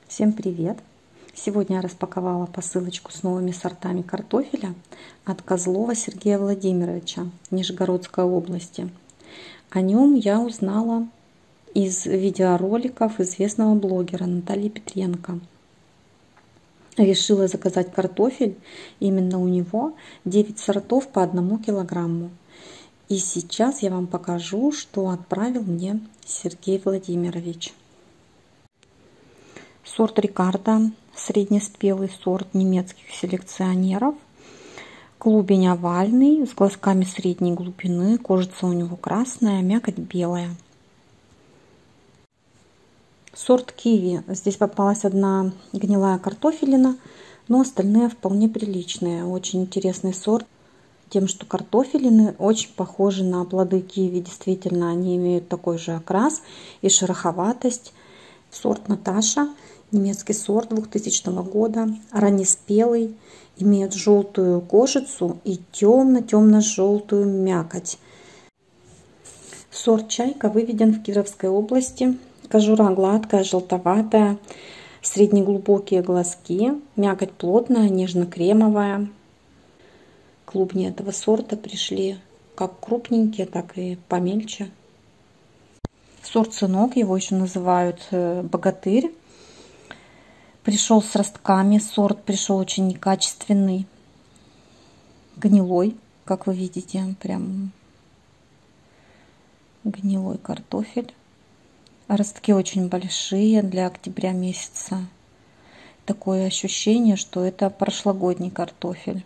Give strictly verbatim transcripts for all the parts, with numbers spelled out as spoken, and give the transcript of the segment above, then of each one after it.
Всем привет! Сегодня я распаковала посылочку с новыми сортами картофеля от Козлова Сергея Владимировича, Нижегородской области. О нем я узнала из видеороликов известного блогера Натальи Петренко. Решила заказать картофель именно у него, девять сортов по одному килограмму. И сейчас я вам покажу, что отправил мне Сергей Владимирович. Сорт Рикардо, среднеспелый сорт немецких селекционеров. Клубень овальный, с глазками средней глубины, кожица у него красная, мякоть белая. Сорт киви. Здесь попалась одна гнилая картофелина, но остальные вполне приличные. Очень интересный сорт тем, что картофелины очень похожи на плоды киви. Действительно, они имеют такой же окрас и шероховатость. Сорт Наташа. Немецкий сорт двухтысячного года, раннеспелый, имеет желтую кожицу и темно-темно-желтую мякоть. Сорт Чайка выведен в Кировской области. Кожура гладкая, желтоватая, среднеглубокие глазки, мякоть плотная, нежно-кремовая. Клубни этого сорта пришли как крупненькие, так и помельче. Сорт Сынок, его еще называют Богатырь. Пришел с ростками, сорт пришел очень некачественный, гнилой, как вы видите, прям гнилой картофель. Ростки очень большие для октября месяца. Такое ощущение, что это прошлогодний картофель.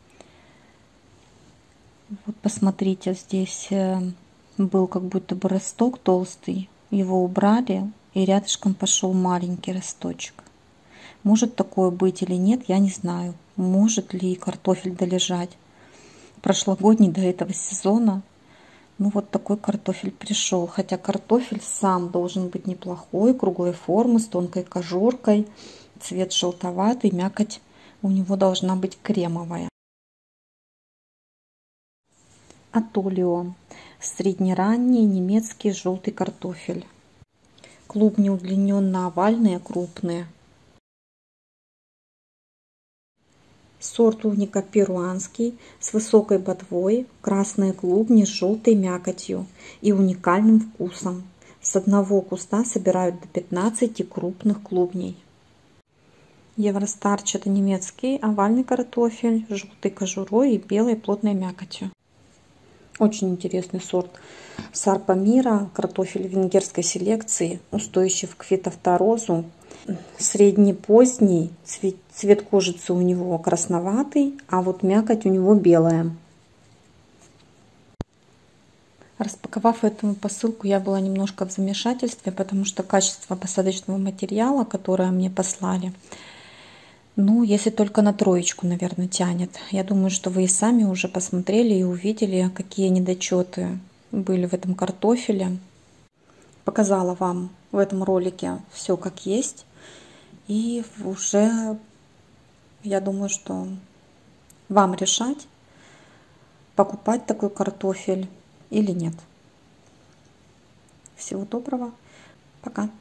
Вот посмотрите, здесь был как будто бы росток толстый, его убрали, и рядышком пошел маленький росточек. Может такое быть или нет, я не знаю. Может ли картофель долежать прошлогодний до этого сезона. Ну вот такой картофель пришел. Хотя картофель сам должен быть неплохой, круглой формы, с тонкой кожуркой. Цвет желтоватый, мякоть у него должна быть кремовая. Атолио. Среднеранний немецкий желтый картофель. Клубни удлиненно-овальные, крупные. Сорт Уника перуанский, с высокой ботвой, красные клубни с желтой мякотью и уникальным вкусом. С одного куста собирают до пятнадцати крупных клубней. Евростарч — это немецкий овальный картофель с желтой кожурой и белой плотной мякотью. Очень интересный сорт. Сарпа Мира, картофель венгерской селекции, устойчив к фитофторозу. Среднепоздний, цвет, цвет кожицы у него красноватый, а вот мякоть у него белая. Распаковав эту посылку, я была немножко в замешательстве, потому что качество посадочного материала, которое мне послали, ну, если только на троечку, наверное, тянет. Я думаю, что вы и сами уже посмотрели и увидели, какие недочеты были в этом картофеле. Показала вам в этом ролике все как есть. И уже, я думаю, что вам решать, покупать такой картофель или нет. Всего доброго. Пока.